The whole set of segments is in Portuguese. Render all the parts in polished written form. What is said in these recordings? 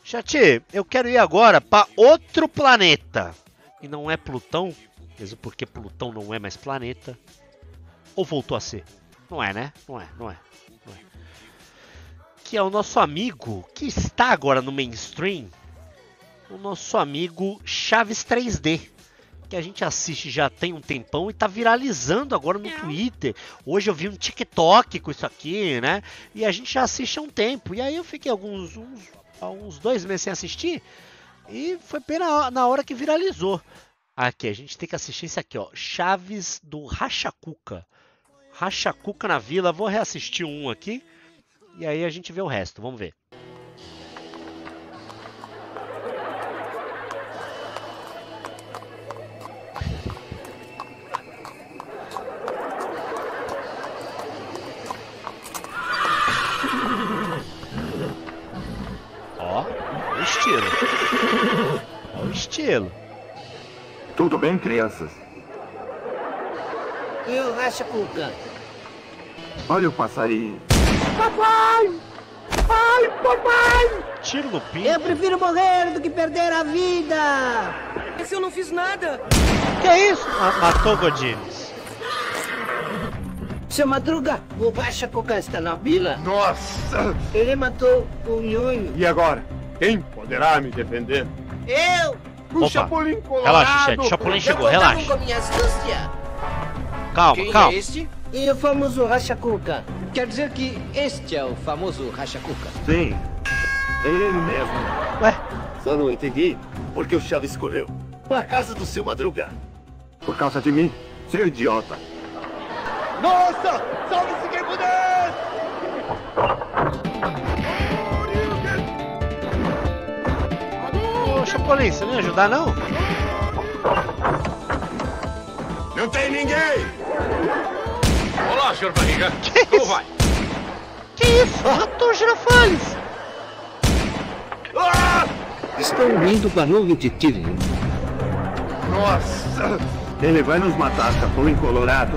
Chat, eu quero ir agora para outro planeta. E não é Plutão, mesmo porque Plutão não é mais planeta. Ou voltou a ser? Não é, né? Não é. Que é o nosso amigo, que está agora no mainstream. O nosso amigo Chaves 3D. Que a gente assiste já tem um tempão e tá viralizando agora no Twitter. Hoje eu vi um TikTok com isso aqui, né? E a gente já assiste há um tempo. E aí eu fiquei uns 2 meses sem assistir. E foi bem na hora que viralizou. Aqui, a gente tem que assistir isso aqui, ó. Chaves do Rachacuca. Rachacuca na Vila. Vou reassistir um aqui. E aí a gente vê o resto. Vamos ver. Olha o estilo. Tudo bem, crianças? E o Rachacuca? Olha o passarinho. Papai! Ai, papai! Tiro no pinto. Eu prefiro morrer do que perder a vida! Mas eu não fiz nada! Que é isso? Matou Godines. Seu Madruga, o Rachacuca está na vila. Nossa! Ele matou o Nhonho. E agora? Quem poderá me defender? Eu! O Opa, Chapolin Colorado! relaxa, chat. Chapolin chegou, relaxa. Com minha astúcia. Calma. É este? E o famoso Rachacuca? Quer dizer que este é o famoso Rachacuca? Sim, ele mesmo. Ué? Só não entendi porque o Chaves escolheu a casa do seu Madruga. Por causa de mim, seu idiota. Nossa! Salve-se quem puder! Ô, Chapolin, você não ia ajudar, não? Não tem ninguém! Olá, senhor Barriga. Que Como isso? vai? Que isso? Matou o Girafales. Estão indo para o de tiro. Nossa! Ele vai nos matar, Chapolin Colorado.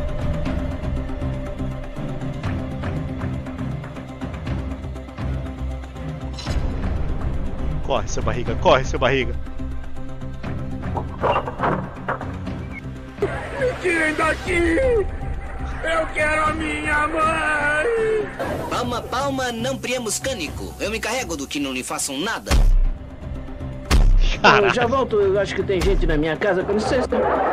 Corre, seu barriga. Me tirem daqui! Eu quero a minha mãe! Palma, palma, não priemos cânico. Eu me encarrego do que não lhe façam nada. Eu já volto, eu acho que tem gente na minha casa, com licença.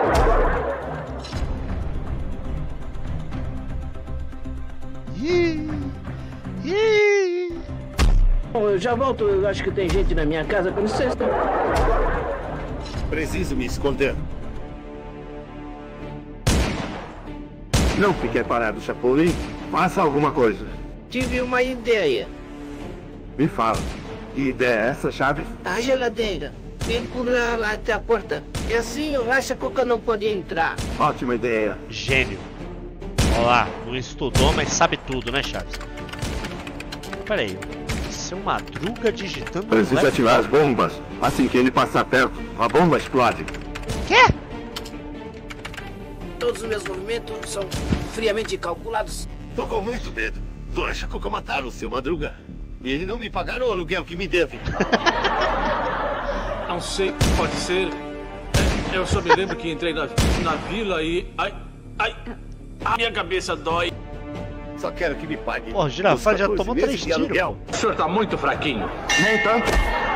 Eu já volto, eu acho que tem gente na minha casa, com licença. Preciso me esconder. Não fique parado, Chapolin. Faça alguma coisa. Tive uma ideia. Me fala. Que ideia é essa, Chaves? A geladeira. Empurrar lá até a porta. E assim o Rachacuca não podia entrar. Ótima ideia. Gênio. Olha lá, não estudou, mas sabe tudo, né, Chaves? Pera aí. Seu Madruga digitando... Precisa ativar as bombas. Assim que ele passar perto, a bomba explode. Quê? Todos os meus movimentos são friamente calculados. Tô com muito medo. Do Rachacuca mataram o seu Madruga. E ele não me pagaram o aluguel que me deve. Não sei, pode ser. Eu só me lembro que entrei na vila e... Ai, a minha cabeça dói. Só quero que me pague. Pô, o Girafales já os 14 tomou meses 3 de tiros. aluguel. O senhor tá muito fraquinho. Nem tanto.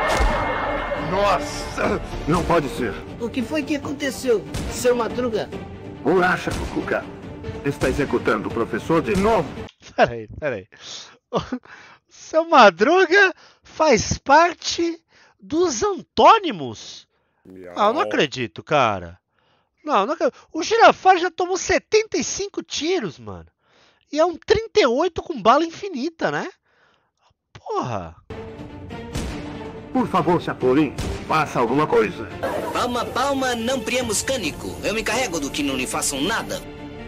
Nossa! Não pode ser. O que foi que aconteceu, seu Madruga? O Rachacuca está executando o professor de novo. Peraí. Seu Madruga faz parte dos antônimos? Ah, eu não acredito, cara. Não acredito. O Girafales já tomou 75 tiros, mano. E é um 38 com bala infinita, né? Porra. Por favor, Chapolin, faça alguma coisa. Palma, palma, não priemos cânico. Eu me encarrego do que não lhe façam nada.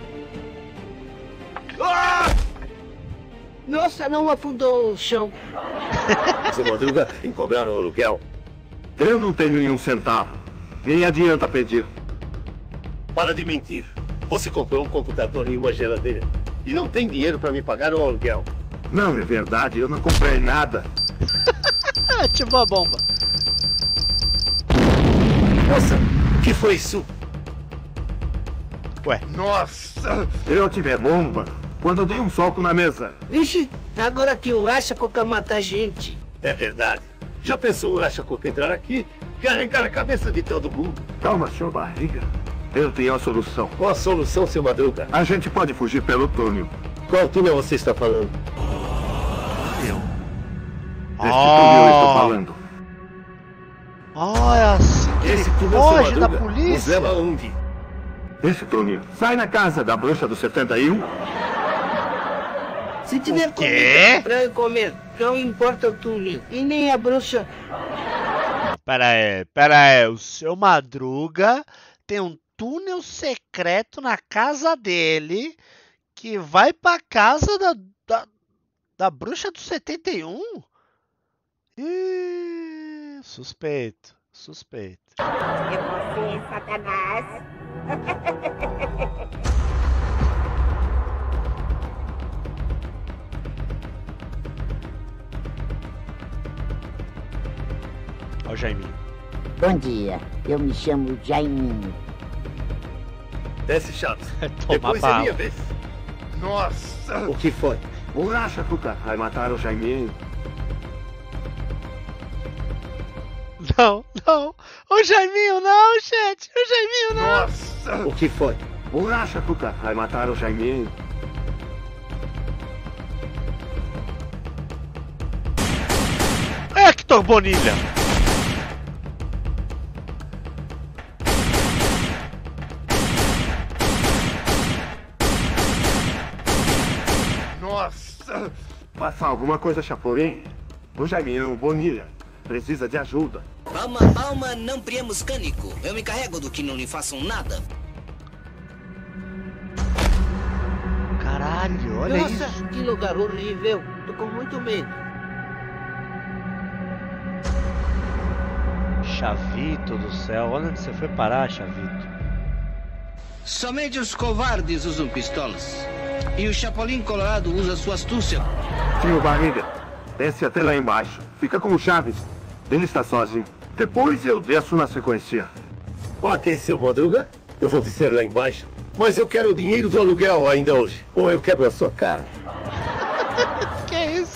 Nossa, não afundou o chão. Seu Madruga em cobrar o aluguel. Eu não tenho nenhum centavo. Nem adianta pedir. Para de mentir. Você comprou um computador e uma geladeira. E não tem dinheiro para me pagar o aluguel. Não é verdade, eu não comprei nada. Ativou a bomba. Nossa, o que foi isso? Ué. Nossa! Eu tive bomba quando eu dei um soco na mesa. Ixi, agora que o Rashakuka mata a gente. É verdade. Já pensou o Rashakuka entrar aqui e arrancar a cabeça de todo mundo? Calma, seu barriga. Eu tenho a solução. Qual a solução, seu Madruga? A gente pode fugir pelo túnel. Qual túnel você está falando? Desse túnel eu estou falando. Olha assim que Esse ele túnel, foge seu da Madruga, nos polícia. leva aonde? Esse túnel sai na casa da bruxa do 71. Se tiver quê? comida pra eu comer, não importa o túnel. E nem a bruxa. Pera aí. O seu Madruga tem um túnel secreto na casa dele que vai pra casa da bruxa do 71? Ih, suspeito. É você, Satanás. Ó o Jaiminho. Bom dia, eu me chamo Jaiminho. Desce, Chaves. Toma Depois bala. é minha vez. Nossa! O que foi? O Rashakuka vai matar o Jaiminho. Não. O Jaiminho não, gente. O Jaiminho não. Nossa! O que foi? O Rashakuka vai matar o Jaiminho. Hector Bonilha. Nossa! Passa alguma coisa, Chapolin? O Jaiminho Bonilha precisa de ajuda. Palma, não priemos cânico. Eu me encarrego do que não lhe façam nada. Caralho, olha Nossa, isso. que lugar horrível. Tô com muito medo. Chavito do céu, olha onde você foi parar, Chavito. Somente os covardes usam pistolas. E o Chapolin Colorado usa sua astúcia. Tio Barriga, desce até lá embaixo. Fica com o Chaves. Ele está sozinho. Depois eu desço na sequência. Pode, seu Madruga. Eu vou descer lá embaixo. Mas eu quero o dinheiro do aluguel ainda hoje. Ou eu quebro a sua cara. Que isso?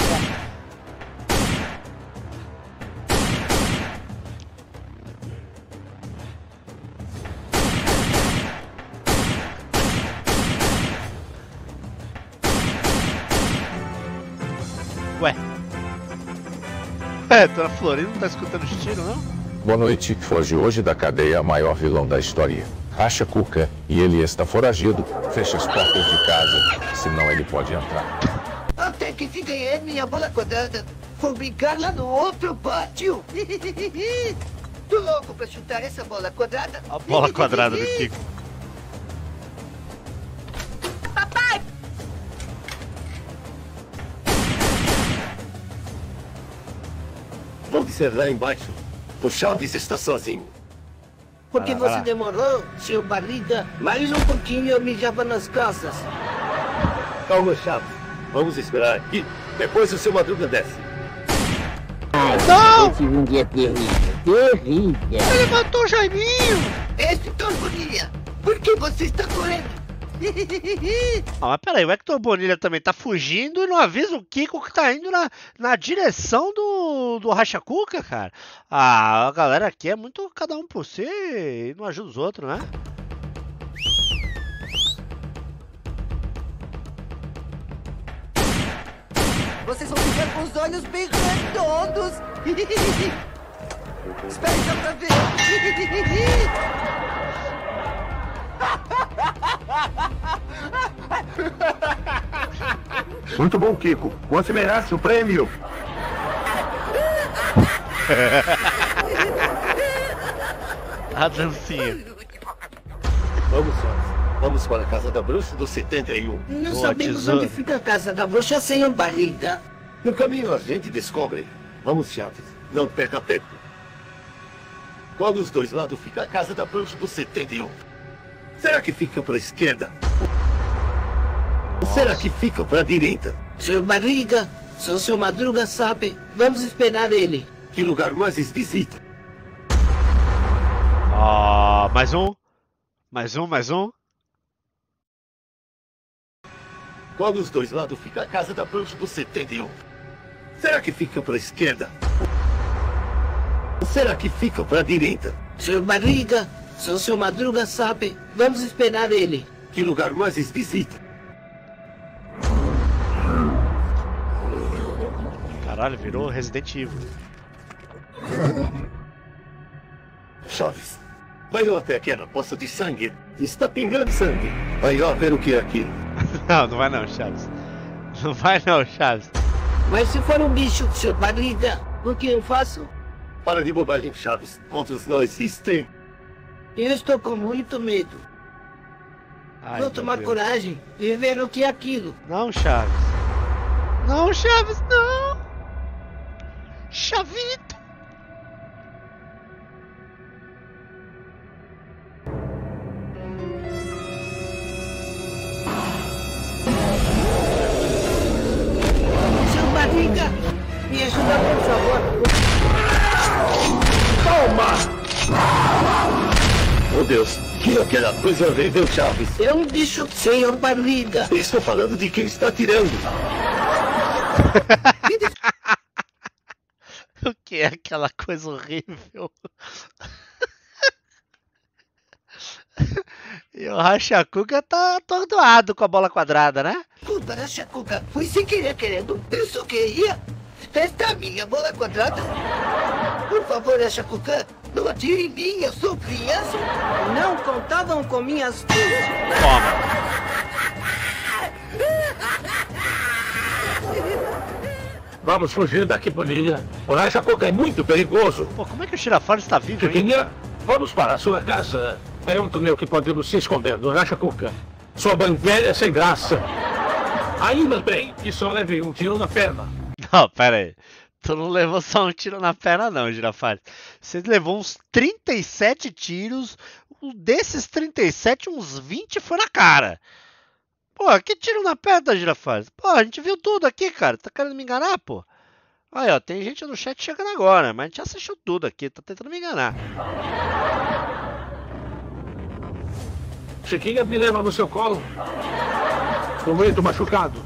Dona Florinda não tá escutando os tiros, não? Boa noite. Foge hoje da cadeia maior vilão da história, Rashakuka, e ele está foragido. Feche as portas de casa, senão ele pode entrar. Até que se ganhei minha bola quadrada. Vou brincar lá no outro pátio. Tô louco pra chutar essa bola quadrada. A bola quadrada do Kiko. Vou descer lá embaixo. O Chaves está sozinho. Porque Vai lá, vai você lá. demorou, seu barriga. Mais um pouquinho eu mijava nas calças. Calma, Chaves. Vamos esperar aqui. Depois o seu Madruga desce. Não! Eu tive um dia terrível. Ele matou o Jaiminho! Esse Torboninha, por que você está correndo? Ah, mas peraí, o Hector Bonilha também tá fugindo e não avisa o Kiko que tá indo na direção do Rashakuka, cara. Ah, a galera aqui é muito cada um por si e não ajuda os outros, né? Vocês vão ficar com os olhos bem redondos. Espere só pra ver. Muito bom, Kiko. Você merece o prêmio. A dancinha. Vamos, Chaves. Vamos para a casa da bruxa do 71. Não Boa, sabemos tesouro. onde fica a casa da bruxa sem a barriga. No caminho a gente descobre. Vamos, Chaves. Não perca tempo. Qual dos dois lados fica a casa da bruxa do 71? Será que fica para a esquerda? Ou será que fica para a direita? Seu barriga, só seu Madruga sabe. Vamos esperar ele. Que lugar mais esquisito. Ah, mais um. Mais um. Qual dos dois lados fica a casa da bruxa do 71? Será que fica para a esquerda? Ou será que fica para a direita? Seu Barriga, só o seu Madruga sabe. Vamos esperar ele. Que lugar mais esquisito. Caralho, virou Resident Evil. Chaves, vai lá até aquela poça de sangue. Está pingando sangue. Vai lá ver o que é aquilo. Não vai não, Chaves. Não vai não, Chaves. Mas se for um bicho, seu Barriga, o que eu faço? Para de bobagem, Chaves. Contra não existem. Eu estou com muito medo. Ai, Vou tomar coragem e ver o que é aquilo. Não, Chaves. Não, Chaves, não. Chavito. Seu Barriga, me ajuda, por favor. Calma! Oh Deus, que aquela coisa horrível, Chaves. É um bicho, senhor Barriga. Estou falando de quem está tirando. O que é aquela coisa horrível? E o Rachacuca tá atordoado com a bola quadrada, né? Puta, Rachacuca, fui sem querer querendo. Eu só queria testar minha bola quadrada. Por favor, Rachacuca, não atire em mim, eu sou criança. Não contavam com minhas filhas. Toma. Vamos fugir daqui, Bonilha. O Rachacuca é muito perigoso. Pô, como é que o Girafales está vivo, hein? Chiquinha, vamos para a sua casa. É um túnel que podemos se esconder do Rachacuca. Sua bandeira é sem graça. Ainda bem que só levei um tiro na perna. Não, pera aí. Tu não levou só um tiro na perna não, Girafales. Você levou uns 37 tiros. Desses 37, uns 20 foi na cara. Pô, que tiro na perna, Girafales? Pô, a gente viu tudo aqui, cara. Tá querendo me enganar, pô? Aí, ó, tem gente no chat chegando agora, mas a gente assistiu tudo aqui. Tá tentando me enganar. Chiquinha, me leva no seu colo. Tô muito machucado.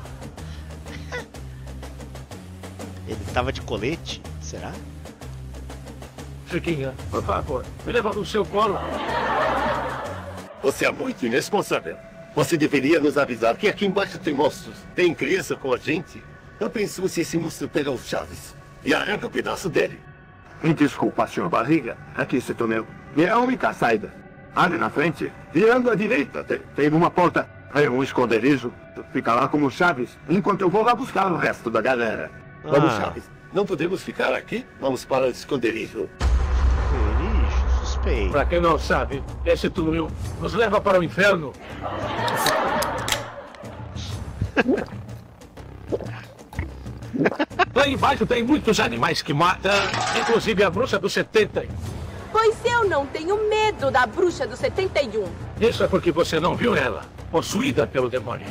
Ele tava de colete? Será? Chiquinha, por favor, me leva no seu colo. Você é muito irresponsável. Você deveria nos avisar que aqui embaixo tem monstros. Tem criança com a gente. Eu penso se esse monstro pega o Chaves e arranca um pedaço dele. Me desculpa, senhor Barriga. Aqui esse túnel é a única saída. Ali na frente, virando à direita, tem uma porta. É um esconderijo. Fica lá como Chaves, enquanto eu vou lá buscar o resto da galera. Vamos, Chaves. Não podemos ficar aqui. Vamos para o esconderijo. Esconderijo? Suspeito. Pra quem não sabe, esse túnel nos leva para o inferno. Lá embaixo tem muitos animais que matam, inclusive a bruxa do 71. Pois eu não tenho medo da bruxa do 71. Isso é porque você não viu ela, possuída pelo demônio.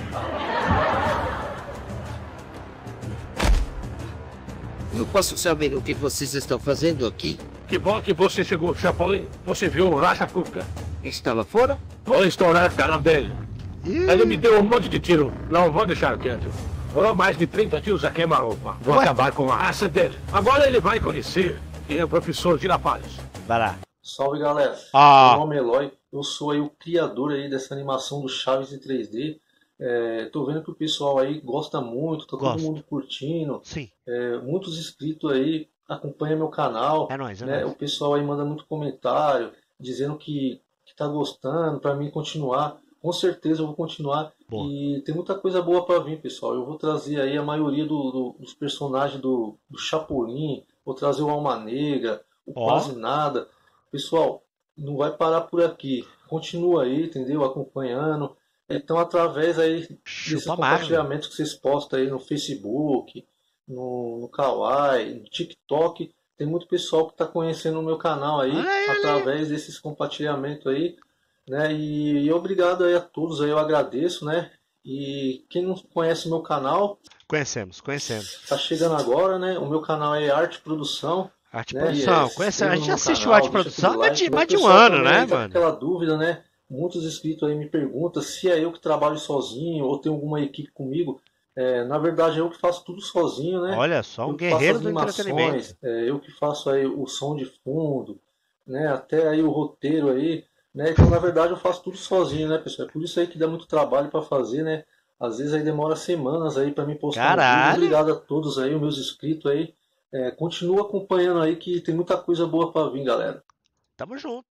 Eu posso saber o que vocês estão fazendo aqui? Que bom que você chegou, Chapolin. Você viu o Rachacuca? Estava fora? Vou estourar a cara dele. Ele me deu um monte de tiro. Não vou deixar quieto. Foram mais de 30 tiros a queima-roupa. Vou acabar com a raça dele. Agora ele vai conhecer quem é o professor Girafales. Vai lá. Salve, galera. Ah. Meu nome é Eloy. Eu sou aí o criador aí dessa animação do Chaves em 3D. Tô vendo que o pessoal aí gosta muito, tá todo mundo curtindo. Sim. Muitos inscritos aí acompanham meu canal. É nóis, né? nóis. O pessoal aí manda muito comentário, dizendo que tá gostando, pra mim continuar. Com certeza eu vou continuar. Boa. E tem muita coisa boa pra vir, pessoal. Eu vou trazer aí a maioria dos personagens do Chapolin. Vou trazer o Alma Negra, o Quase Nada. Pessoal, não vai parar por aqui. Continua aí, entendeu? Acompanhando. Então, através aí desses compartilhamentos que vocês postam aí no Facebook, no Kawaii, no TikTok, tem muito pessoal que está conhecendo o meu canal aí, através desses compartilhamentos aí, né? E obrigado aí a todos aí, eu agradeço, né? E quem não conhece o meu canal... Conhecemos. Tá chegando agora, né? O meu canal é Arte Produção. Arte né? Produção, Se a gente no assiste o canal, Arte deixa Produção aquele há like. mais de um Pessoal ano, também né, tá com mano? aquela dúvida, né? Muitos inscritos aí me perguntam se é eu que trabalho sozinho ou tem alguma equipe comigo. Na verdade, é eu que faço tudo sozinho, né? Olha só, um Eu que faço guerreiro as do entretenimento. animações, eu que faço aí o som de fundo, né? Até aí o roteiro aí, né? Então, na verdade, eu faço tudo sozinho, né, pessoal? É por isso aí que dá muito trabalho para fazer, né? Às vezes aí demora semanas aí para mim postar um vídeo. Caralho! Obrigado a todos aí, os meus inscritos aí. Continua acompanhando aí que tem muita coisa boa para vir, galera. Tamo junto.